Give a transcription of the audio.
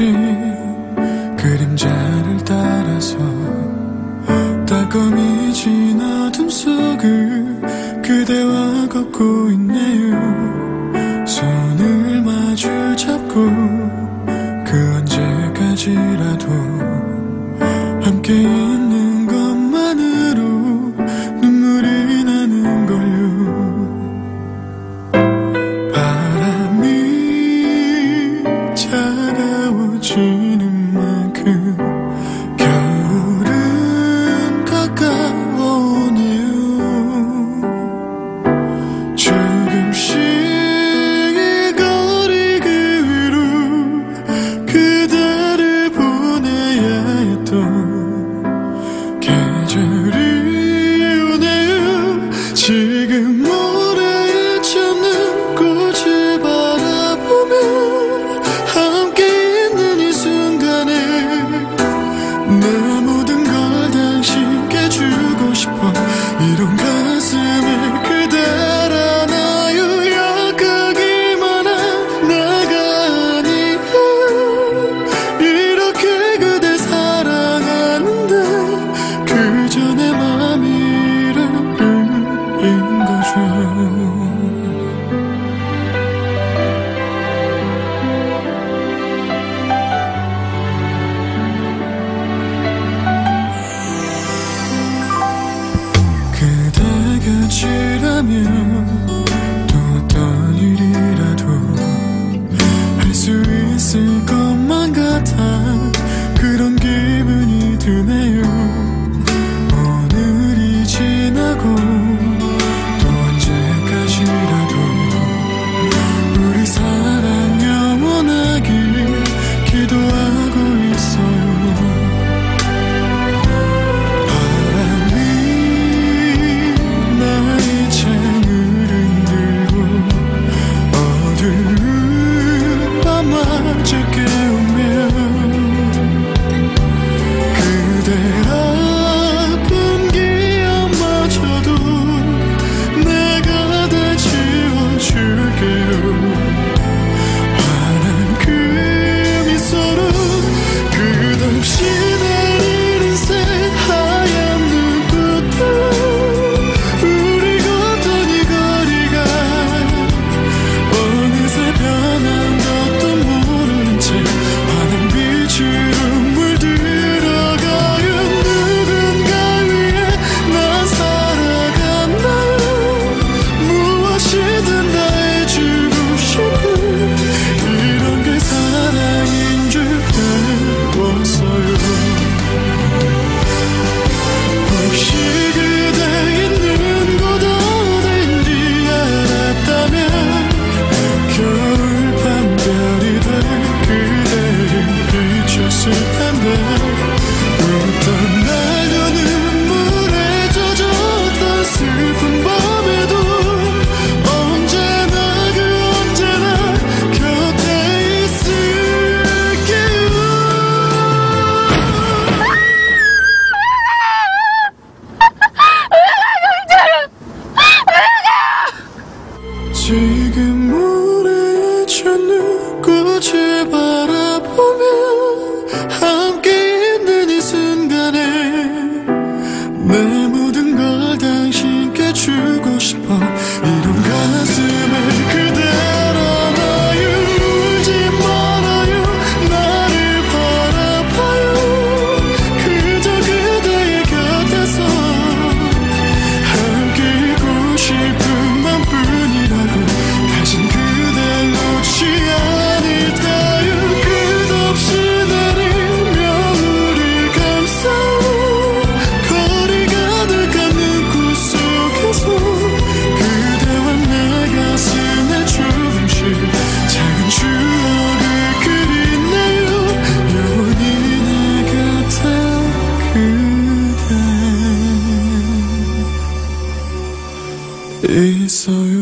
그림자를 따라서 따끔해진 어둠 속을 그대와 걷고 있네요. 손을 마주 잡고 그 언제까지라도 함께 있는 것만으로 눈물이 나는 걸요. 바람이 차가워지는 만큼 겨울은 가까워오네요. 조금씩 이 거리 그 위로 그대를 보내야 했던 계절이 오네요. 지금 모래에 젖는 꽃을 바라보며 함께 있는 이 순간에 내 모든 걸 당신께 주고 싶어. 이런 가슴에 그댈 안아요. 약하기만 한 내가 아니야. 이렇게 그댈 사랑하는데 그저 내 맘이란 뿐인 거죠. 그대 곁이라면 또 어떤 일이라도 할 수 있을 것만 같아 그런 기분이 드네요. 오늘이 지나고 또 언제까지라도 우리 사랑 영원하길 기도하고 있어요. 바람이 나의 창을 흔들고 어두운 밤마저 깨우면 그대 아픈 기억마저도 내가 다 지워줄게요. 환한 그 미소로 끝없이 내리는 새하얀 눈꽃들로 우리 걷던 이 거리가 어느새 변한 것도 모르는 채 환한 빛으로 물들어가요. 누군가 위해 난 살아갔나요. 무엇이든 다 해주고 싶은 이런 게 사랑인 줄 배웠어요. 혹시 그대 있는 곳 어딘지 알았다면 겨울밤 별이 될 그대를 비췄을 텐데 웃던 날도 눈물에 젖었던 슬픈 밤에도 언제나 그 언제나 곁에 있을게요. 지금 모래에 젖는 꽃을 바라보며 함께 있는 이 순간에 내 모든 걸 당신께 주고 싶어. 이런 가슴에 그댈 안아요. 울지 말아요. 나를 바라봐요. 그저 그대의 곁에서 함께 있고 싶은 맘뿐이라고. 다신 그댈 놓지 않을까요. 끝없이 내리며 우릴 감싸요. 거리 가득한 눈꽃 속에서 그대와 내 가슴에 조금씩 작은 추억을 그리네요. 영원히 내 곁에 그대 있어요.